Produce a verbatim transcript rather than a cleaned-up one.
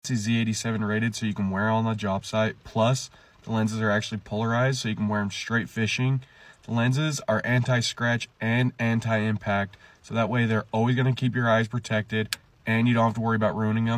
Z eighty-seven rated, so you can wear on the job site. Plus, the lenses are actually polarized, so you can wear them straight fishing. The lenses are anti-scratch and anti-impact, so that way they're always going to keep your eyes protected, and you don't have to worry about ruining them.